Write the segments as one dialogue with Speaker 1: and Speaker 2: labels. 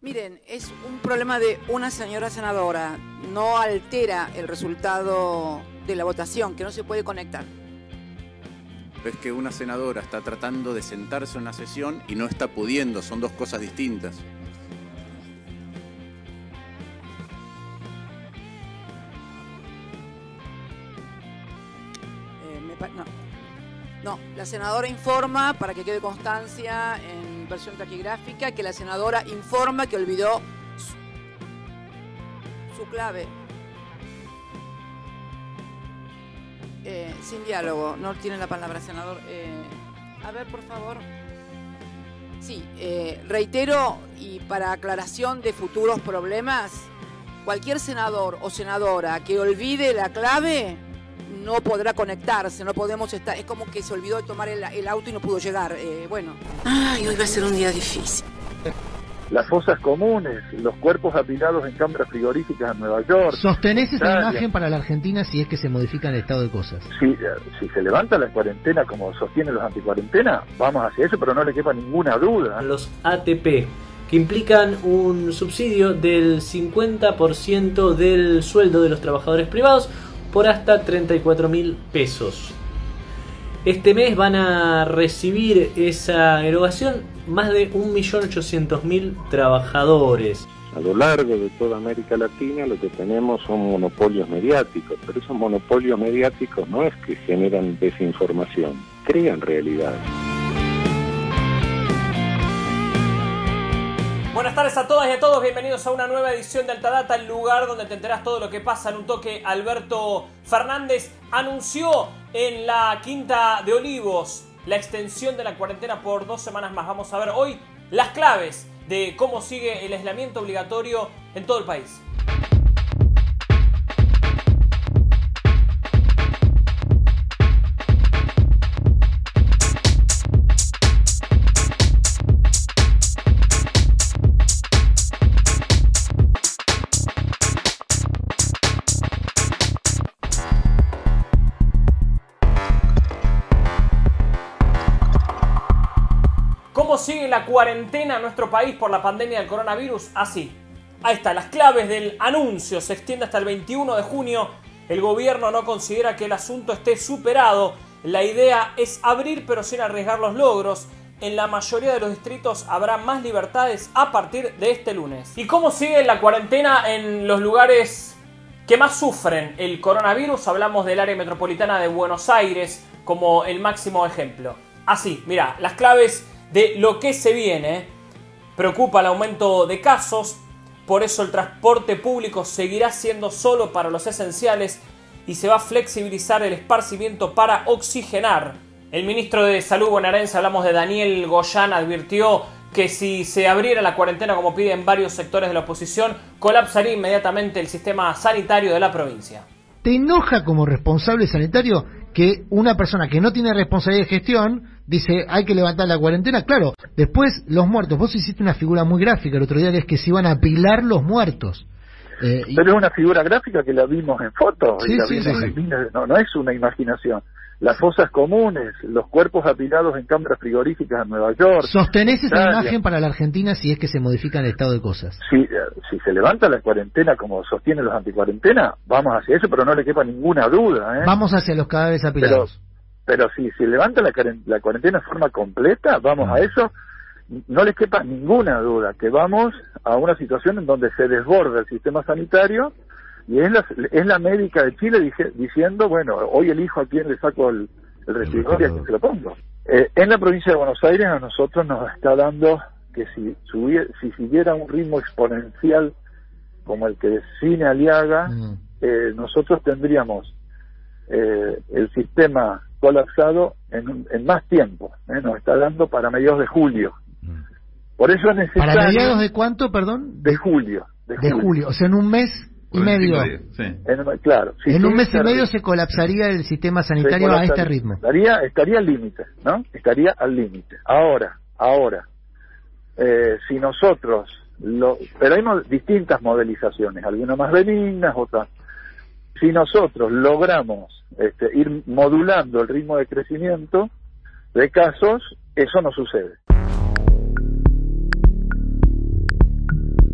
Speaker 1: Miren, es un problema de una señora senadora, no altera el resultado de la votación, que no se puede conectar.
Speaker 2: Es que una senadora está tratando de sentarse en una sesión y no está pudiendo, son dos cosas distintas.
Speaker 1: No, la senadora informa, para que quede constancia en versión taquigráfica, que la senadora informa que olvidó su clave. Sin diálogo, no tiene la palabra, senador. A ver, por favor. Sí, reitero, y para aclaración de futuros problemas, cualquier senador o senadora que olvide la clave no podrá conectarse, no podemos estar, es como que se olvidó de tomar el auto y no pudo llegar, bueno. Ay, hoy va a ser un día difícil.
Speaker 3: Las fosas comunes, los cuerpos apilados en cámaras frigoríficas en Nueva York.
Speaker 4: ¿Sostenés esa imagen para la Argentina si es que se modifica el estado de cosas?
Speaker 3: Si se levanta la cuarentena como sostienen los anticuarentena, vamos hacia eso, pero no le quepa ninguna duda.
Speaker 5: Los ATP, que implican un subsidio del 50% del sueldo de los trabajadores privados por hasta 34.000 pesos. Este mes van a recibir esa erogación más de 1.800.000 trabajadores.
Speaker 6: A lo largo de toda América Latina lo que tenemos son monopolios mediáticos, pero esos monopolios mediáticos no es que generan desinformación, crean realidad.
Speaker 5: Buenas tardes a todas y a todos, bienvenidos a una nueva edición de Altadata, el lugar donde te enterás todo lo que pasa en un toque. Alberto Fernández anunció en la Quinta de Olivos la extensión de la cuarentena por 2 semanas más. Vamos a ver hoy las claves de cómo sigue el aislamiento obligatorio en todo el país. ¿Cómo sigue la cuarentena en nuestro país por la pandemia del coronavirus? Así. Ahí está, las claves del anuncio. Se extiende hasta el 21 de junio. El gobierno no considera que el asunto esté superado. La idea es abrir pero sin arriesgar los logros. En la mayoría de los distritos habrá más libertades a partir de este lunes. ¿Y cómo sigue la cuarentena en los lugares que más sufren el coronavirus? Hablamos del área metropolitana de Buenos Aires como el máximo ejemplo. Así, mirá, las claves de lo que se viene. Preocupa el aumento de casos, por eso el transporte público seguirá siendo solo para los esenciales y se va a flexibilizar el esparcimiento para oxigenar. El ministro de Salud bonaerense, hablamos de Daniel Goyan, advirtió que si se abriera la cuarentena como piden varios sectores de la oposición, colapsaría inmediatamente el sistema sanitario de la provincia.
Speaker 4: ¿Te enoja como responsable sanitario que una persona que no tiene responsabilidad de gestión dice hay que levantar la cuarentena? Claro, después los muertos, vos hiciste una figura muy gráfica el otro día, que es que se iban a apilar los muertos.
Speaker 3: Pero es una figura gráfica que la vimos en fotos,
Speaker 4: sí,
Speaker 3: sí. No es una imaginación. Las fosas comunes, los cuerpos apilados en cámaras frigoríficas en Nueva York.
Speaker 4: ¿Sostenés esa imagen para la Argentina si es que se modifica el estado de cosas?
Speaker 3: Si se levanta la cuarentena como sostienen los anticuarentena, vamos hacia eso, pero no le quepa ninguna duda.
Speaker 4: Vamos hacia los cadáveres apilados.
Speaker 3: Pero si se levanta la cuarentena de forma completa, vamos a eso, no les quepa ninguna duda que vamos a una situación en donde se desborda el sistema sanitario. Y es la médica de Chile diciendo, bueno, hoy elijo a quién le saco el respirador y a quién se lo pongo. En la provincia de Buenos Aires a nosotros nos está dando que si siguiera un ritmo exponencial como el que define Aliaga, nosotros tendríamos el sistema colapsado en más tiempo. Nos está dando para mediados de julio. Por eso es necesario...
Speaker 4: ¿Para mediados de cuánto, perdón?
Speaker 3: De julio.
Speaker 4: De julio, o sea, en un mes y medio.
Speaker 3: Sí. Claro.
Speaker 4: En un mes y medio se colapsaría el sistema sanitario a este ritmo.
Speaker 3: Estaría al límite, ¿no? Estaría al límite. Ahora, si nosotros, pero hay distintas modelizaciones, algunas más benignas, otras. Si nosotros logramos ir modulando el ritmo de crecimiento de casos, eso no sucede.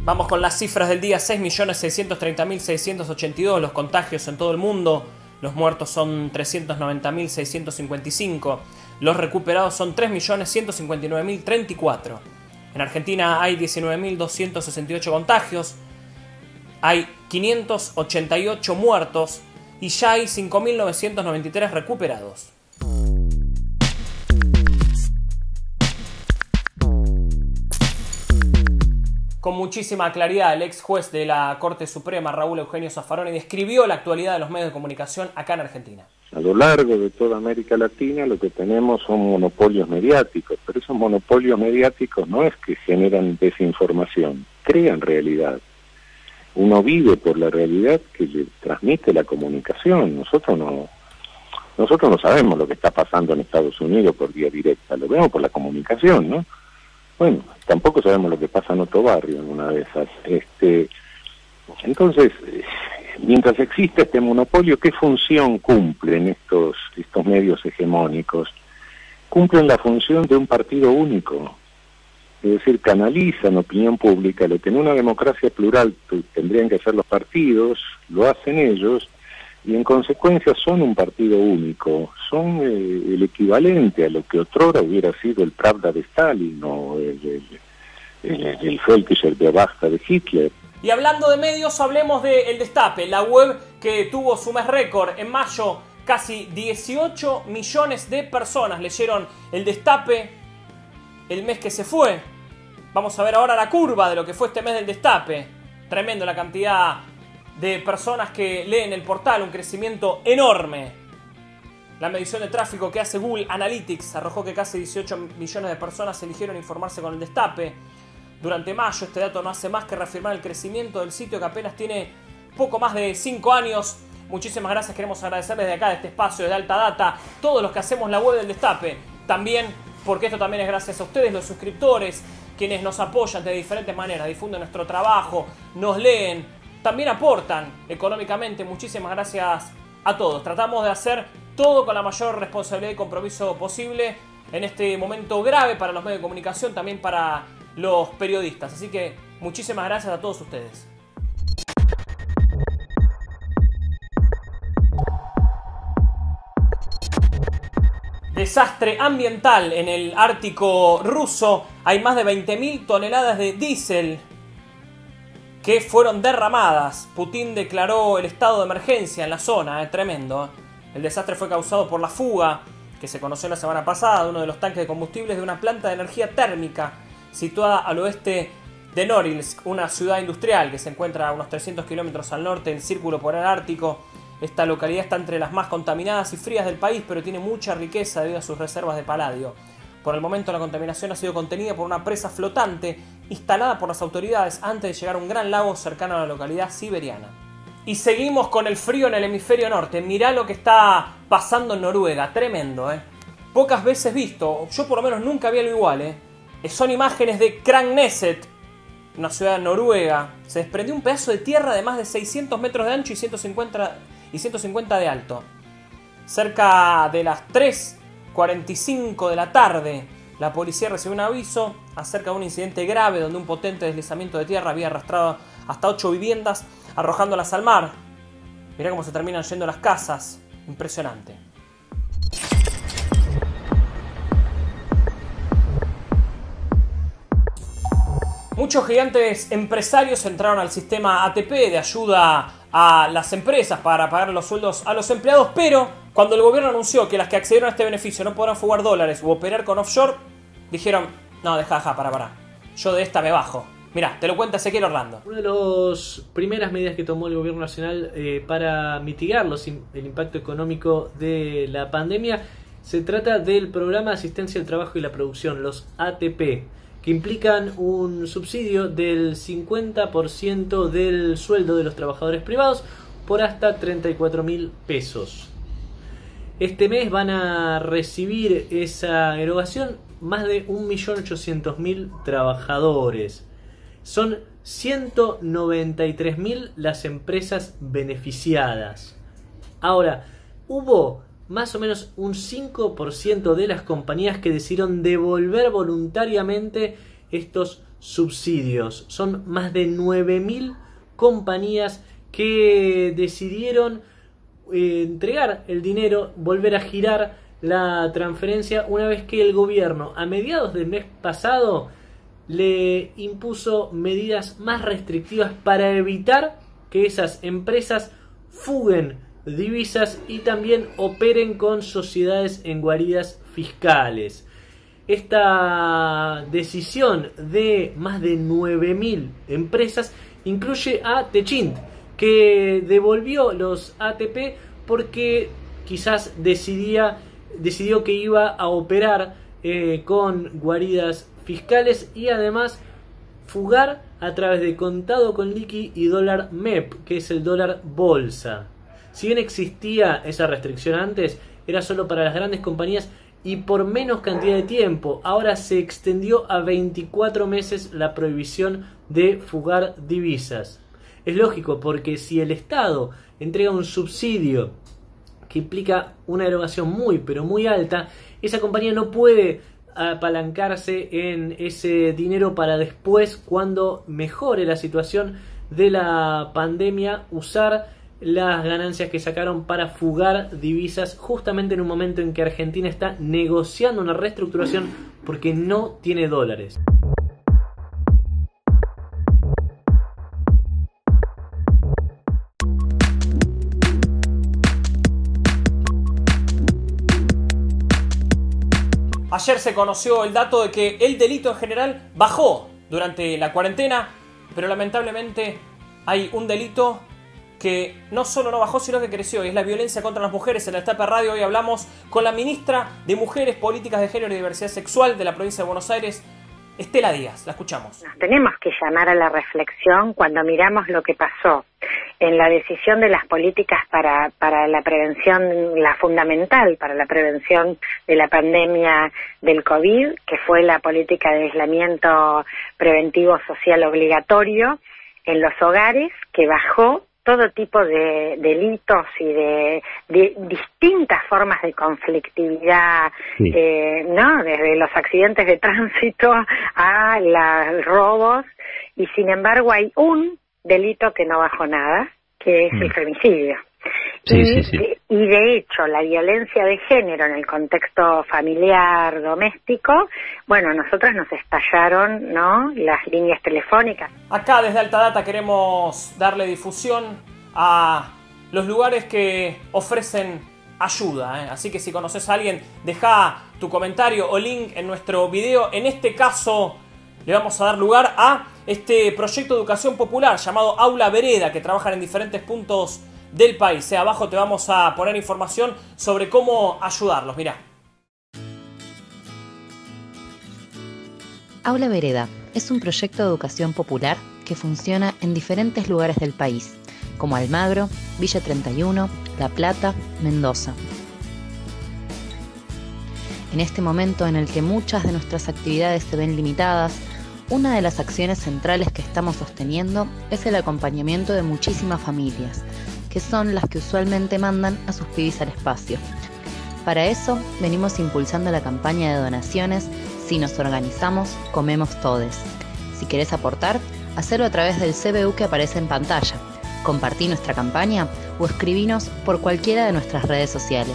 Speaker 5: Vamos con las cifras del día: 6.630.682 los contagios en todo el mundo. Los muertos son 390.655. Los recuperados son 3.159.034. En Argentina hay 19.268 contagios. Hay 588 muertos y ya hay 5.993 recuperados. Con muchísima claridad, el ex juez de la Corte Suprema, Raúl Eugenio Zaffaroni, describió la actualidad de los medios de comunicación acá en Argentina.
Speaker 6: A lo largo de toda América Latina lo que tenemos son monopolios mediáticos, pero esos monopolios mediáticos no es que generan desinformación, crean realidad. Uno vive por la realidad que le transmite la comunicación. Nosotros no sabemos lo que está pasando en Estados Unidos por vía directa, lo vemos por la comunicación, ¿no? Bueno, tampoco sabemos lo que pasa en otro barrio en una de esas. Entonces, mientras existe este monopolio, ¿qué función cumplen estos medios hegemónicos? Cumplen la función de un partido único, es decir, canalizan opinión pública. Lo que en una democracia plural tendrían que hacer los partidos, lo hacen ellos, y en consecuencia son un partido único, son el equivalente a lo que otrora hubiera sido el Pravda de Stalin o el Völkischer Beobachter de Hitler.
Speaker 5: Y hablando de medios, hablemos de El Destape, la web que tuvo su mes récord. En mayo, casi 18 millones de personas leyeron El Destape el mes que se fue. Vamos a ver ahora la curva de lo que fue este mes del Destape. Tremendo la cantidad de personas que leen el portal, un crecimiento enorme. La medición de tráfico que hace Google Analytics arrojó que casi 18 millones de personas eligieron informarse con El Destape durante mayo. Este dato no hace más que reafirmar el crecimiento del sitio, que apenas tiene poco más de 5 años. Muchísimas gracias, queremos agradecerles de acá, de este espacio de Alta Data, todos los que hacemos la web del Destape. También, porque esto también es gracias a ustedes, los suscriptores, quienes nos apoyan de diferentes maneras, difunden nuestro trabajo, nos leen, también aportan económicamente. Muchísimas gracias a todos. Tratamos de hacer todo con la mayor responsabilidad y compromiso posible en este momento grave para los medios de comunicación, también para los periodistas. Así que muchísimas gracias a todos ustedes. Desastre ambiental en el Ártico ruso. Hay más de 20.000 toneladas de diésel que fueron derramadas. Putin declaró el estado de emergencia en la zona, tremendo. El desastre fue causado por la fuga que se conoció la semana pasada de uno de los tanques de combustibles de una planta de energía térmica situada al oeste de Norilsk, una ciudad industrial que se encuentra a unos 300 kilómetros al norte del Círculo Polar Ártico. Esta localidad está entre las más contaminadas y frías del país, pero tiene mucha riqueza debido a sus reservas de paladio. Por el momento la contaminación ha sido contenida por una presa flotante instalada por las autoridades antes de llegar a un gran lago cercano a la localidad siberiana. Y seguimos con el frío en el hemisferio norte. Mirá lo que está pasando en Noruega, tremendo, Pocas veces visto, yo por lo menos nunca vi algo igual, Son imágenes de Kragneset, una ciudad noruega. Se desprendió un pedazo de tierra de más de 600 metros de ancho y 150 de alto. Cerca de las 3:45 de la tarde, la policía recibió un aviso acerca de un incidente grave donde un potente deslizamiento de tierra había arrastrado hasta 8 viviendas, arrojándolas al mar. Mirá cómo se terminan yendo las casas. Impresionante. Muchos gigantes empresarios entraron al sistema ATP de ayuda a las empresas para pagar los sueldos a los empleados, pero cuando el gobierno anunció que las que accedieron a este beneficio no podrán fugar dólares u operar con offshore, dijeron, no, para. Yo de esta me bajo. Mirá, te lo cuenta Ezequiel Orlando.
Speaker 7: Una de las primeras medidas que tomó el gobierno nacional para mitigar el impacto económico de la pandemia se trata del Programa de Asistencia al Trabajo y la Producción, los ATP, que implican un subsidio del 50% del sueldo de los trabajadores privados por hasta 34.000 pesos. Este mes van a recibir esa erogación más de 1.800.000 trabajadores. Son 193.000 las empresas beneficiadas. Ahora, hubo más o menos un 5% de las compañías que decidieron devolver voluntariamente estos subsidios. Son más de 9.000 compañías que decidieron entregar el dinero, volver a girar la transferencia una vez que el gobierno a mediados del mes pasado le impuso medidas más restrictivas para evitar que esas empresas fuguen divisas y también operen con sociedades en guaridas fiscales. Esta decisión de más de 9.000 empresas incluye a Techint, que devolvió los ATP porque quizás decidió que iba a operar con guaridas fiscales y además fugar a través de contado con liqui y dólar MEP, que es el dólar bolsa. Si bien existía esa restricción antes, era solo para las grandes compañías y por menos cantidad de tiempo. Ahora se extendió a 24 meses la prohibición de fugar divisas. Es lógico, porque si el Estado entrega un subsidio que implica una erogación muy, pero muy alta, esa compañía no puede apalancarse en ese dinero para después, cuando mejore la situación de la pandemia, usar las ganancias que sacaron para fugar divisas justamente en un momento en que Argentina está negociando una reestructuración porque no tiene dólares.
Speaker 5: Ayer se conoció el dato de que el delito en general bajó durante la cuarentena, pero lamentablemente hay un delito que no solo no bajó, sino que creció, y es la violencia contra las mujeres. En el Destape Radio hoy hablamos con la ministra de Mujeres, Políticas de Género y Diversidad Sexual de la provincia de Buenos Aires, Estela Díaz. La escuchamos.
Speaker 8: Nos tenemos que llamar a la reflexión cuando miramos lo que pasó en la decisión de las políticas para la prevención, la fundamental para la prevención de la pandemia del COVID, que fue la política de aislamiento preventivo social obligatorio en los hogares, que bajó todo tipo de delitos y de distintas formas de conflictividad, sí. ¿No? Desde los accidentes de tránsito a los robos, y sin embargo hay un delito que no bajó nada, que es el femicidio. Sí. Y de hecho, la violencia de género en el contexto familiar, doméstico, bueno, nosotros nos estallaron, ¿no?, las líneas telefónicas.
Speaker 5: Acá desde Alta Data queremos darle difusión a los lugares que ofrecen ayuda, ¿eh? Así que si conoces a alguien, deja tu comentario o link en nuestro video. En este caso le vamos a dar lugar a este proyecto de educación popular llamado Aula Vereda, que trabajan en diferentes puntos del país. Abajo te vamos a poner información sobre cómo ayudarlos. Mirá.
Speaker 9: Aula Vereda es un proyecto de educación popular que funciona en diferentes lugares del país, como Almagro, Villa 31, La Plata, Mendoza. En este momento en el que muchas de nuestras actividades se ven limitadas, una de las acciones centrales que estamos sosteniendo es el acompañamiento de muchísimas familias, que son las que usualmente mandan a sus pibis al espacio. Para eso, venimos impulsando la campaña de donaciones Si nos organizamos, comemos todes. Si querés aportar, hacelo a través del CBU que aparece en pantalla. Compartí nuestra campaña o escribinos por cualquiera de nuestras redes sociales.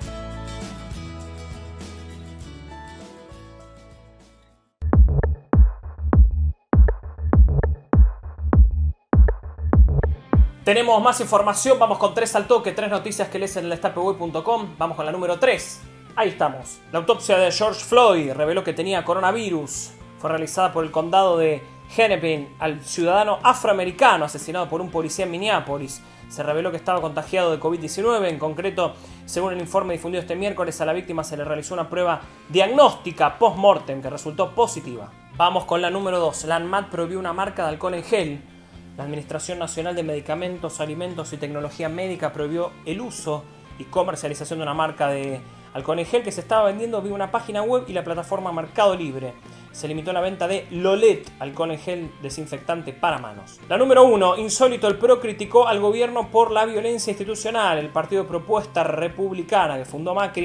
Speaker 5: Tenemos más información, vamos con 3 al toque, 3 noticias que lees en el destapehoy.com. Vamos con la número 3. Ahí estamos. La autopsia de George Floyd reveló que tenía coronavirus. Fue realizada por el condado de Hennepin al ciudadano afroamericano asesinado por un policía en Minneapolis. Se reveló que estaba contagiado de COVID-19. En concreto, según el informe difundido este miércoles, a la víctima se le realizó una prueba diagnóstica post-mortem que resultó positiva. Vamos con la número 2. La ANMAT prohibió una marca de alcohol en gel. La Administración Nacional de Medicamentos, Alimentos y Tecnología Médica prohibió el uso y comercialización de una marca de alcohol en gel que se estaba vendiendo vía una página web y la plataforma Mercado Libre. Se limitó la venta de Lolet, alcohol en gel desinfectante para manos. La número 1. Insólito, el PRO criticó al gobierno por la violencia institucional. El partido Propuesta Republicana que fundó Macri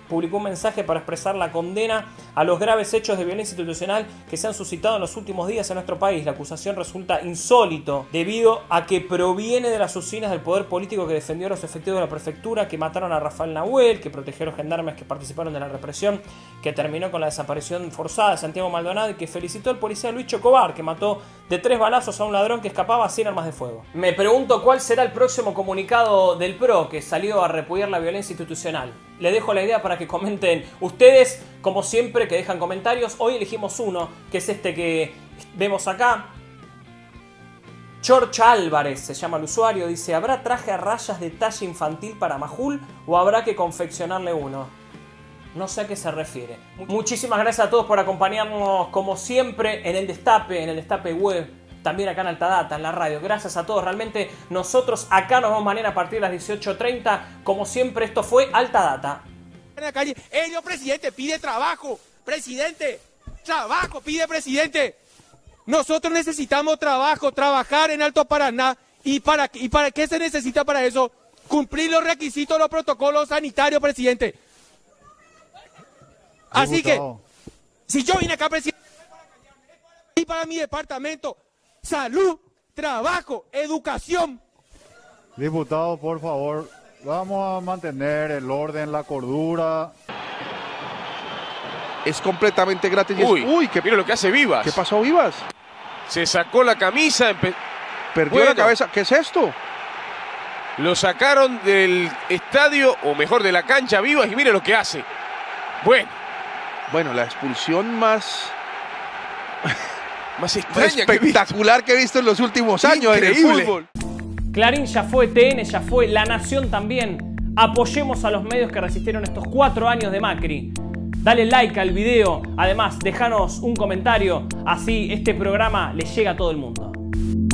Speaker 5: publicó un mensaje para expresar la condena a los graves hechos de violencia institucional que se han suscitado en los últimos días en nuestro país. La acusación resulta insólito debido a que proviene de las usinas del poder político que defendió a los efectivos de la prefectura, que mataron a Rafael Nahuel, que protegió a los gendarmes que participaron de la represión, que terminó con la desaparición forzada de Santiago Maldonado, y que felicitó al policía Luis Chocobar, que mató de 3 balazos a un ladrón que escapaba sin armas de fuego. Me pregunto cuál será el próximo comunicado del PRO, que salió a repudiar la violencia institucional. Le dejo la idea para que comenten ustedes, como siempre, que dejan comentarios. Hoy elegimos uno, que es este que vemos acá. George Álvarez se llama el usuario, dice: ¿habrá traje a rayas de talla infantil para Majul o habrá que confeccionarle uno? No sé a qué se refiere. Muchísimas gracias a todos por acompañarnos como siempre en el Destape Web, también acá en Altadata, en la radio. Gracias a todos, realmente nosotros acá nos vemos mañana a partir de las 18:30. Como siempre, esto fue Altadata.
Speaker 10: En la calle, ellos, presidente, pide trabajo, presidente, trabajo, pide presidente. Nosotros necesitamos trabajo, trabajar en Alto Paraná. ¿Y para qué se necesita para eso? Cumplir los requisitos, los protocolos sanitarios, presidente. Así que, si yo vine acá, presidente, y para mi departamento, salud, trabajo, educación.
Speaker 11: Diputado, por favor, vamos a mantener el orden, la cordura.
Speaker 12: Es completamente gratis.
Speaker 13: Uy, que mira lo que hace Vivas.
Speaker 12: ¿Qué pasó, Vivas?
Speaker 13: Se sacó la camisa,
Speaker 12: perdió la cabeza. ¿Qué es esto?
Speaker 13: Lo sacaron del estadio, o mejor de la cancha, Vivas, y mire lo que hace.
Speaker 12: Bueno, la expulsión más
Speaker 13: extraña,
Speaker 12: espectacular que he visto en los últimos años en el fútbol.
Speaker 5: Clarín ya fue, TN ya fue, La Nación también. Apoyemos a los medios que resistieron estos 4 años de Macri. Dale like al video, además déjanos un comentario, así este programa le llega a todo el mundo.